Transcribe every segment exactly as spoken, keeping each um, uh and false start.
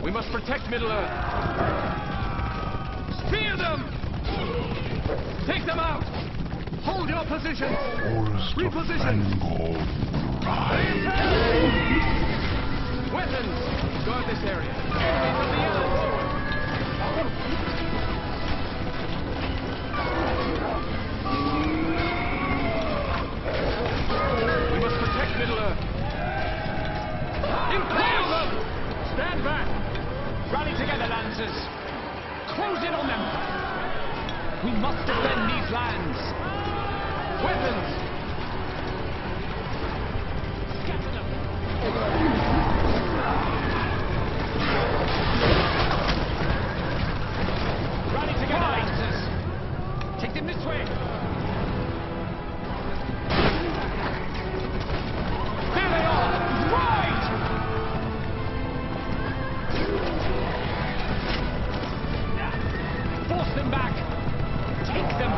We must protect Middle-earth. Spear them! Take them out! Hold your position! Reposition! Weapons! Guard this area. Enemy from the island forward! We must protect Middle-earth. Impale them! Stand back! Rally together, Lancers! Close in on them! We must defend these lands! Weapons! Scatter them! Rally together, Lancers! Take them this way! There they are! Right! Force them back! Take them!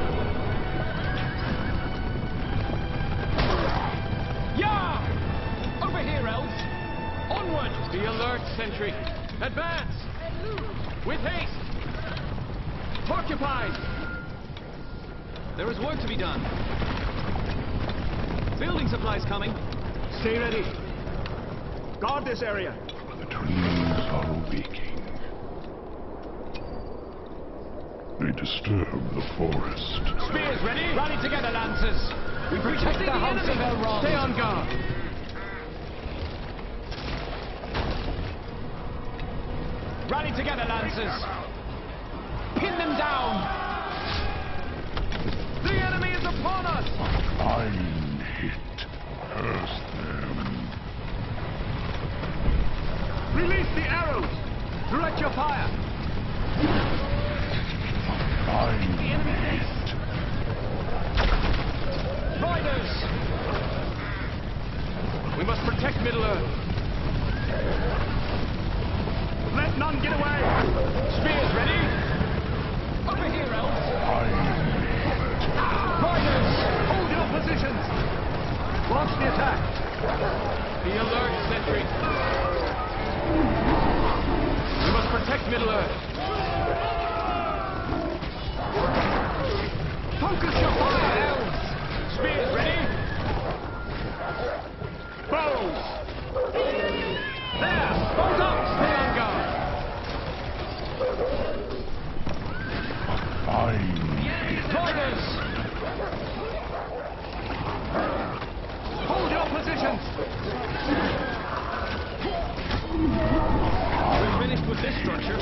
Yeah! Over here, elves! Onward! Be alert, sentry! Advance! With haste! Porcupine! There is work to be done. Building supplies coming. Stay ready. Guard this area. The trees are awaking. They disturb the forest. Spears ready? Rally together, Lancers. We protect the house of Elrond. Stay on guard. Rally together, Lancers. Pin them down. The enemy is upon us. Fine hit. Curse them. Release the arrows. Direct your fire. Fine hit. Riders! We must protect Middle-earth. Let none get away! Spears ready? Over here, elves! Fine hit. Riders! Hold your positions! Launch the attack! Be alert, sentry! We must protect Middle-earth! Focus your fire, elves! Spears ready? Bows! There! Bows up! Stay on guard! Fine hit. Riders! Hold your positions! We're finished with this structure.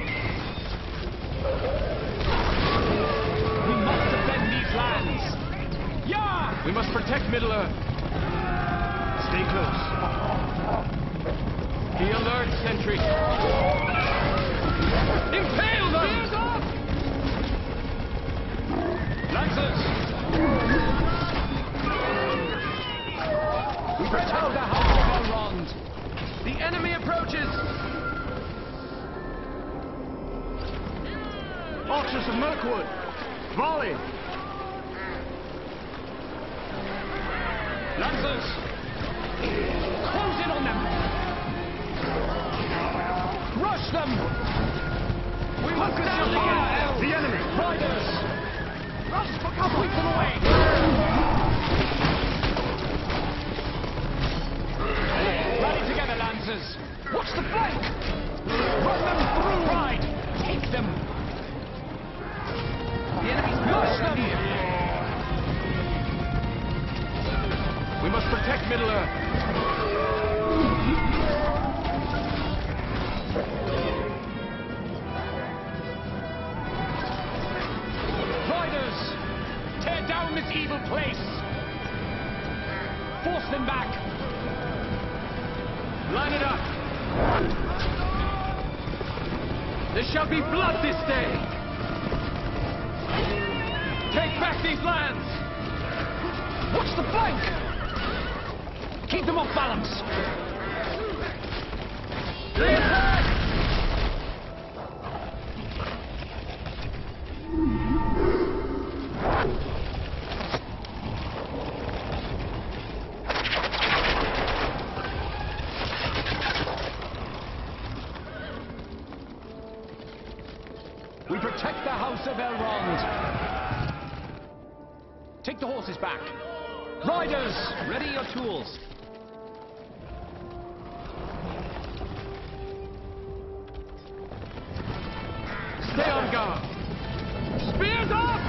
We must defend these lands! Yeah! We must protect Middle-earth. Stay close. Be alert, sentry. Impale them! Spears off! Lancers! We protect the house of Elrond. The enemy approaches! Archers of Mirkwood! Volley! Lancers! Close in on them! Rush them! We must get down the fire! The enemy! Riders! Rush for cover! Sweep them away! Rally together, Lancers! Watch the flank! Run them through! Ride! Take them! The enemy's rush them! We must protect Middle-earth. Riders! Tear down this evil place! Force them back! Line it up! There shall be blood this day! Take back these lands! Watch the flank! Keep them off balance! The attack! We protect the house of Elrond. Take the horses back. Riders, ready your tools. Stay on guard. Spears up!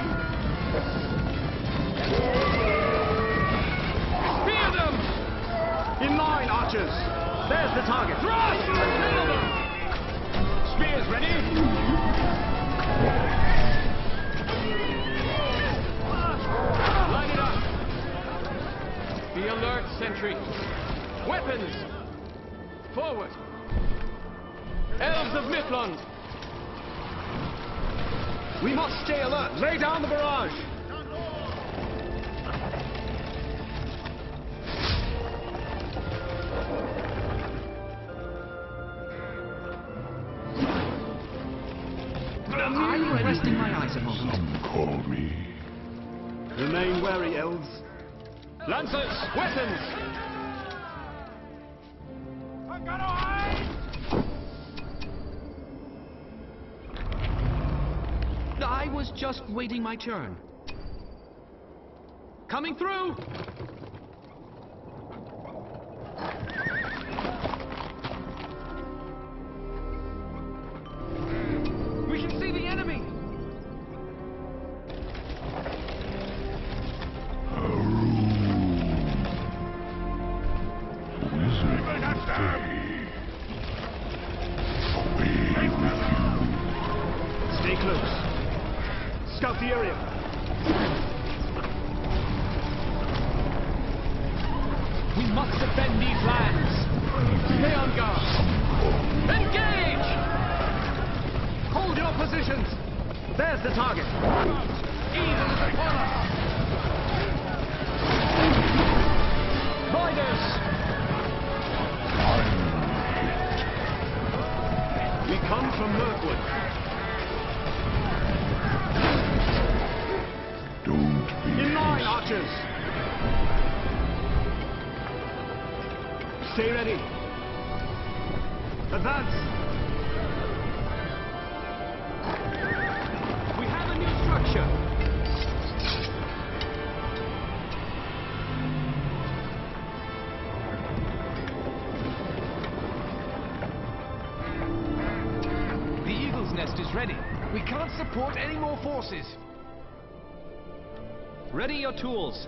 Spear them! In line, archers. There's the target. Thrust! Nail them! Spears ready? Line it up. Be alert, sentry. Weapons! Forward! Elves of Mithlond! We must stay alert! Lay down the barrage! Are you resting my eyes a moment? Some call me. Remain wary, elves. Lancers, weapons! I was just waiting my turn. Coming through! We can see the enemy! Stay close. Scout the area. We must defend these lands. Stay on guard. Engage! Hold your positions. There's the target. Evil is upon us. Riders! We come from Mirkwood. Don't be In line, archers! Stay ready. Advance! We have a new structure. The Eagle's Nest is ready. We can't support any more forces. Ready your tools.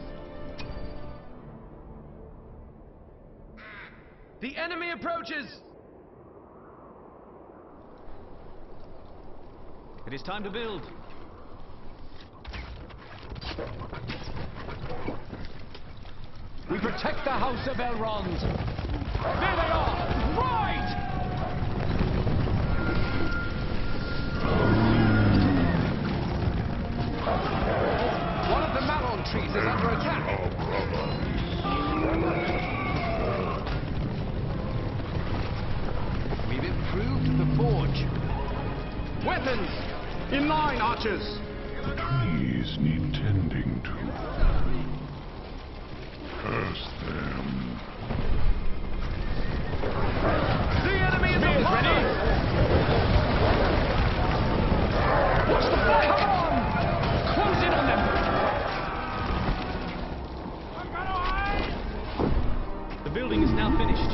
The enemy approaches! It is time to build. We protect the house of Elrond. There they are! Right! One of the Malon trees is under attack. We've improved the forge. Weapons! In line, archers! The trees need tending to. Curse them. The enemy is ready! Watch the fire! Come on! Close in on them! The building is now finished.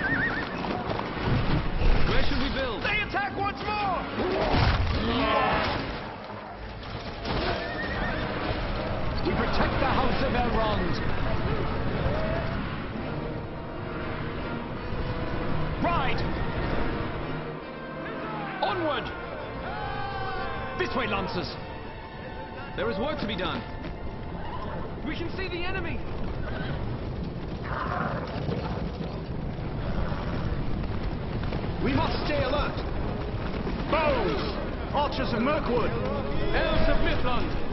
Where should we build? They attack once more! We protect the house of Elrond. Ride! Onward! This way, Lancers! There is work to be done. We can see the enemy! We must stay alert! Bows! Archers of Mirkwood! Elves of Mithlond!